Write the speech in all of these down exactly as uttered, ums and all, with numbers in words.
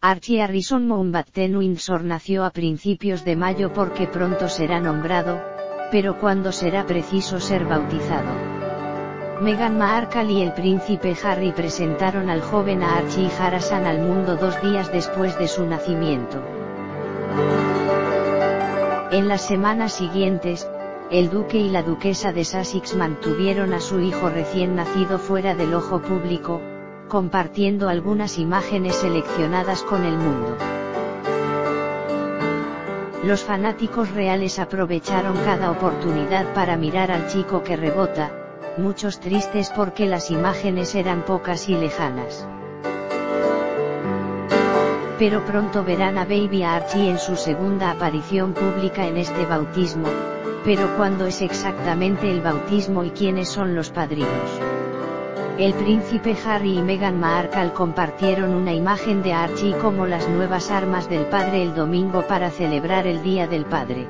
Archie Harrison Mountbatten Windsor nació a principios de mayo porque pronto será nombrado, pero cuando será preciso ser bautizado. Meghan Markle y el príncipe Harry presentaron al joven a Archie Harrison al mundo dos días después de su nacimiento. En las semanas siguientes, el duque y la duquesa de Sussex mantuvieron a su hijo recién nacido fuera del ojo público, compartiendo algunas imágenes seleccionadas con el mundo. Los fanáticos reales aprovecharon cada oportunidad para mirar al chico que rebota, muchos tristes porque las imágenes eran pocas y lejanas. Pero pronto verán a Baby Archie en su segunda aparición pública en este bautismo, pero ¿cuándo es exactamente el bautismo y quiénes son los padrinos? El príncipe Harry y Meghan Markle compartieron una imagen de Archie como las nuevas armas del padre el domingo para celebrar el Día del Padre.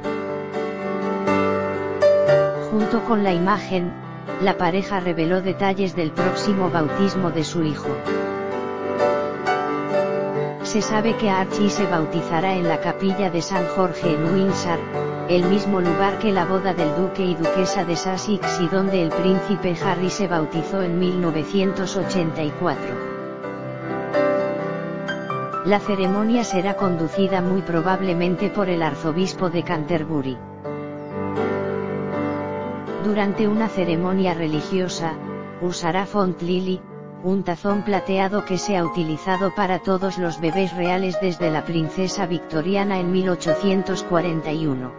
Junto con la imagen, la pareja reveló detalles del próximo bautismo de su hijo. Se sabe que Archie se bautizará en la capilla de San Jorge en Windsor, el mismo lugar que la boda del duque y duquesa de Sussex y donde el príncipe Harry se bautizó en mil novecientos ochenta y cuatro. La ceremonia será conducida muy probablemente por el arzobispo de Canterbury. Durante una ceremonia religiosa, usará font lily, un tazón plateado que se ha utilizado para todos los bebés reales desde la princesa victoriana en mil ochocientos cuarenta y uno.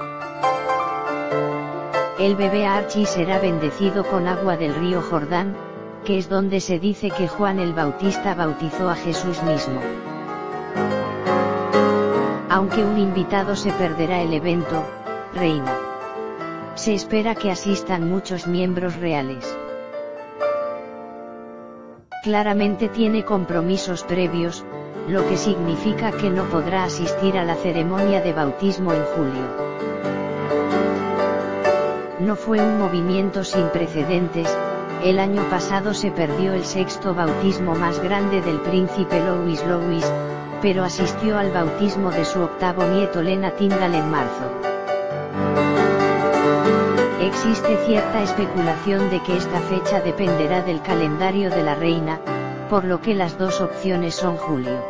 El bebé Archie será bendecido con agua del río Jordán, que es donde se dice que Juan el Bautista bautizó a Jesús mismo. Aunque un invitado se perderá el evento, reina. Se espera que asistan muchos miembros reales. Claramente tiene compromisos previos, lo que significa que no podrá asistir a la ceremonia de bautismo en julio. No fue un movimiento sin precedentes, el año pasado se perdió el sexto bautismo más grande del príncipe Louis Louis, pero asistió al bautismo de su octavo nieto Lena Tyndall en marzo. Existe cierta especulación de que esta fecha dependerá del calendario de la reina, por lo que las dos opciones son julio.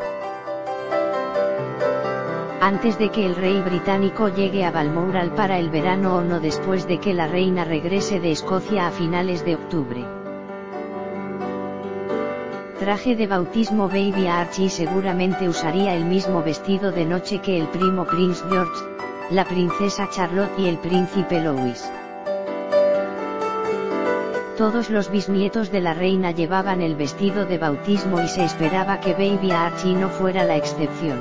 Antes de que el rey británico llegue a Balmoral para el verano o no después de que la reina regrese de Escocia a finales de octubre. Traje de bautismo Baby Archie seguramente usaría el mismo vestido de noche que el primo Prince George, la princesa Charlotte y el príncipe Louis. Todos los bisnietos de la reina llevaban el vestido de bautismo y se esperaba que Baby Archie no fuera la excepción.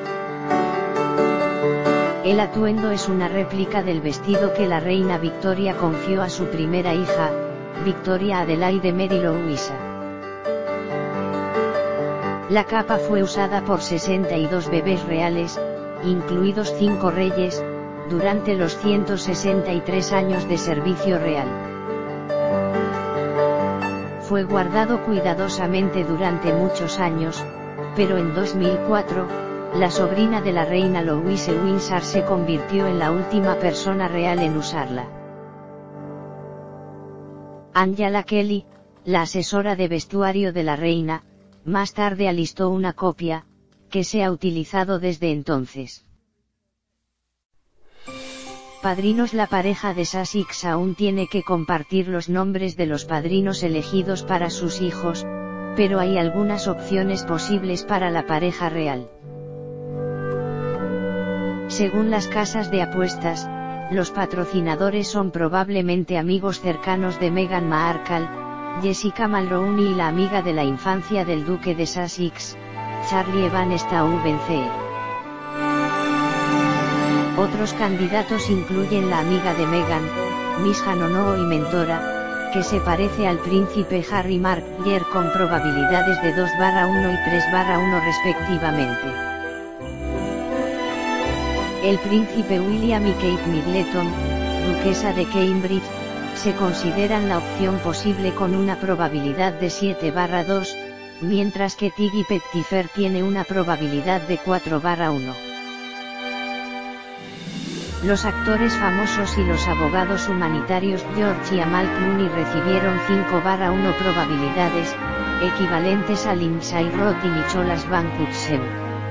El atuendo es una réplica del vestido que la reina Victoria confió a su primera hija, Victoria Adelaide Mary Louisa. La capa fue usada por sesenta y dos bebés reales, incluidos cinco reyes, durante los ciento sesenta y tres años de servicio real. Fue guardado cuidadosamente durante muchos años, pero en dos mil cuatro, la sobrina de la reina Louise Windsor se convirtió en la última persona real en usarla. Angela Kelly, la asesora de vestuario de la reina, más tarde alistó una copia, que se ha utilizado desde entonces. Padrinos. La pareja de Sussex aún tiene que compartir los nombres de los padrinos elegidos para sus hijos, pero hay algunas opciones posibles para la pareja real. Según las casas de apuestas, los patrocinadores son probablemente amigos cercanos de Meghan Markle, Jessica Mulroney y la amiga de la infancia del duque de Sussex, Charlie Evan Stuyvesant. Otros candidatos incluyen la amiga de Meghan, Miss Hanono y mentora, que se parece al príncipe Harry Maguire con probabilidades de dos barra uno y tres barra uno respectivamente. El príncipe William y Kate Middleton, duquesa de Cambridge, se consideran la opción posible con una probabilidad de siete barra dos, mientras que Tiggy Pettifer tiene una probabilidad de cuatro barra uno. Los actores famosos y los abogados humanitarios George y Amal Clooney recibieron cinco barra uno probabilidades, equivalentes a Lindsay Roth y Nicholas Van Kutsen.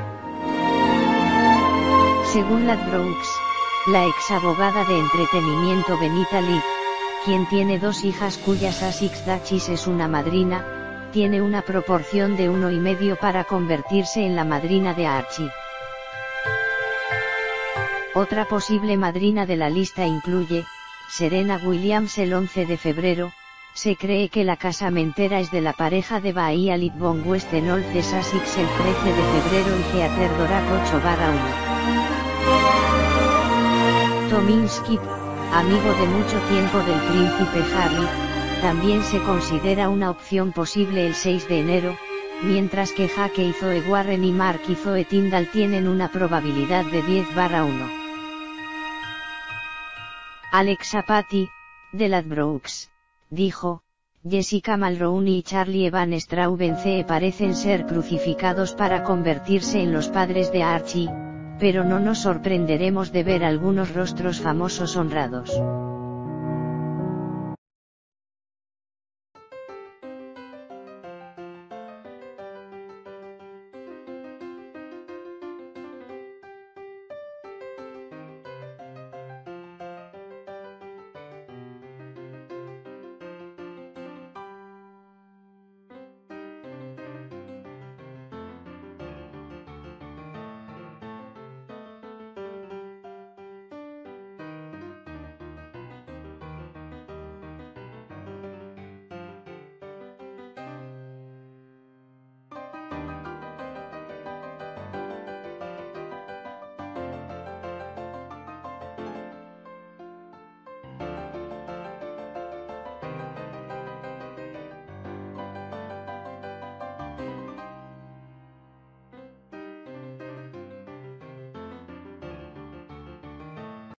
Según Ladbrokes, la ex abogada de entretenimiento Benita Lee, quien tiene dos hijas cuyas Asix Dachis es una madrina, tiene una proporción de uno y medio para convertirse en la madrina de Archie. Otra posible madrina de la lista incluye Serena Williams. El once de febrero, se cree que la casamentera es de la pareja de Bahía Lidbon West en North de Sussex. El trece de febrero y Theater Dorak ocho barra uno. Tominski, amigo de mucho tiempo del príncipe Harry, también se considera una opción posible el seis de enero, mientras que Jake Zoe Warren y Mark Zoe Tyndall tienen una probabilidad de diez barra uno. Alexa Patty, de Ladbrokes, dijo, Jessica Mulroney y Charlie Evan Straubence parecen ser crucificados para convertirse en los padres de Archie, pero no nos sorprenderemos de ver algunos rostros famosos honrados.